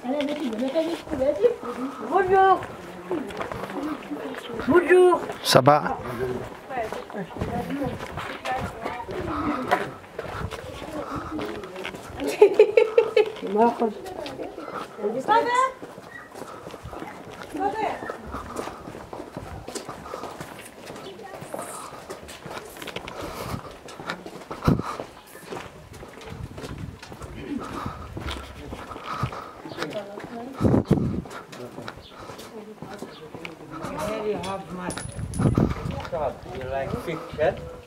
Bonjour. Bonjour. Ça va? Here you have my shop. You like fiction?